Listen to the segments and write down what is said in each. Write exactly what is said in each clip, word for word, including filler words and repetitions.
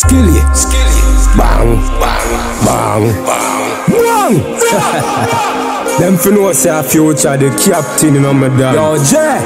Skilly, skilly, bang, bang, bang, bang, bang. Them fi know say a future the captain in my dog. Yo, Jay,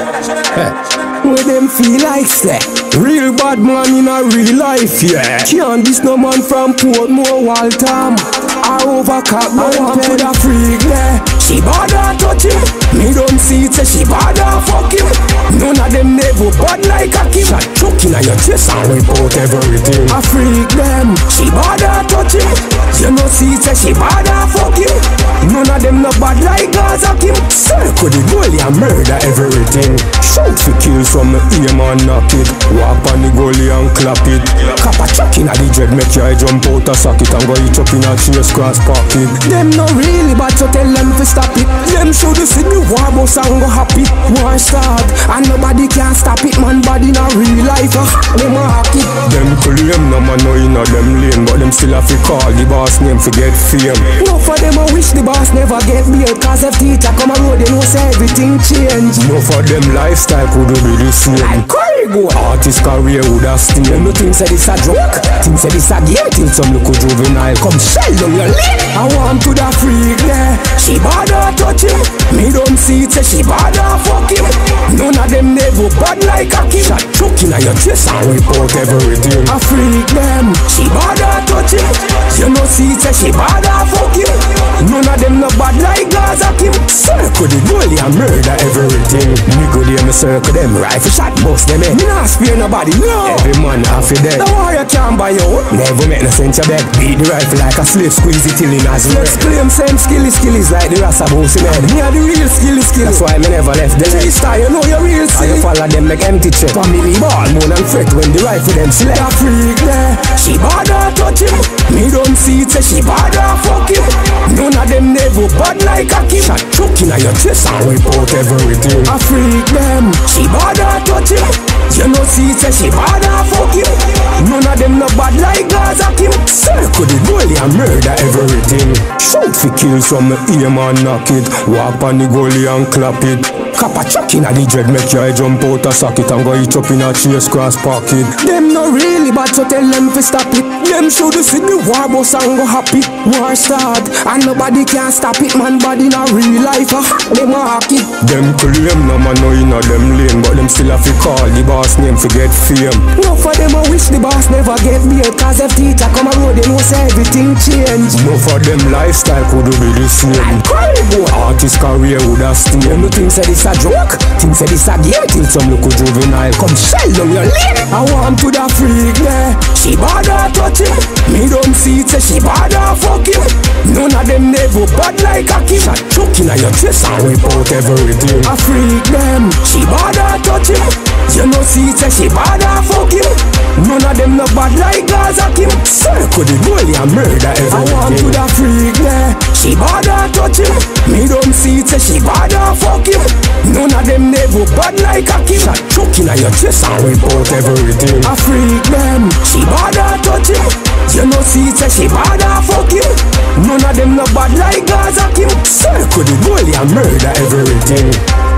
where them feel like say real bad man in a real life, yeah. Can't this no man from Portmore, Waltham or Overcock, but one to the freak there. She bother touch him, me don't see it say she bother fuck him. None of them never bad like a Kim. Shot choking at your chest and report everything. A freak them, she bother touch him. You know see it say she bother fuck him. None of them no bad like Gaza Kim. Circle the goalie and murder everything. Shout for kills from the aim and knock it. Walk on the goalie and clap it. Kappa chucking at the dread make your eye jump out a socket and go eat up in a chase cross pocket. Them no really bad so tell them to stop it. Them should see the war boss and go happy. War start and nobody can stop it. Man body in a real life uh, them rock it. Them claim no man no in a them lane, but them still have to call the boss name to get fame. No for them I wish the boss never get bail, cause if teacher come a road they know say everything change. No for them lifestyle could be the same. Like go artist career would have still. Them no think say this a joke, think say this a game, think some look juvenile. Come shell down your lip. I want to the freak there. She bother touch him, me don't see it say she bother fuck him. None of them never bad like a Kim. Shot choking at your chest and report everything. A freak them, she bother touch him. You know see it say she bother fuck him. None of them no bad like Gaza Kim. Circle the goalie and murder everything. Me go there me circle them, rifle shot bust them in. Me not spare nobody, no. Every man half a dead. The warrior can't buy you. Never make no sense your bed. Beat the rifle like a slave, squeeze it till in as well. Claim same skilly skillies like the Rasta boss in head. Me are the real skilly skilly. That's why me never left the three star, you know you're real silly. And you follow them like empty check. Family ball, moon and fret when the rifle them select. A freak there, she bother touch him. Me don't see it say she bother fuck him. None of them never bad like a Kim. Shot choking at your chest and report everything. A freak them, she bother touch him. You know see it say she bother fuck him. None of them no bad like Gaza Kim. Circle the goalie and murder everything. Shout for kills from the aim and knock it. Walk on the goalie and clap it. Kappa chucking at the dread make your eye jump out a socket and go eat up in a chase cross pocket. Them no really bad so tell them to stop it. Them should see the war boss and go happy. War start and nobody can stop it. Man body in a real life uh, them rock it. Them claim no man no in a them lane, but them still have to call the boss name to get fame. No for them I wish the boss never get bail, cause if teacher come a road they know say everything change. No for them lifestyle could be the same. Like artist career would have still. Them no think say this a joke, think say this a game, think some look juvenile. Come shell down your lip. I want to the freak there. She bother touch him, me don't see it say she bother fuck him. None of them never bad like a Kim. Shot choking at your chest and report everything. A freak them, she bother touch him. You know see it say she bother fuck him. None of them no bad like Gaza Kim. Circle the goalie and murder everything. I want to the freak there. She bother touch him, me don't see it say she bother fuck him. None of them never bad like a Kim. Shot choking at your chest and report everything. A freak them, she bother touch him. You know see it say she bother fuck him. None of them no bad like Gaza Kim. Circle the goalie and murder everything.